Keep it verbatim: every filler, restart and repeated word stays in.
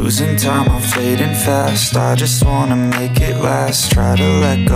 losing time, I'm fading fast. I just wanna make it last. Try to let go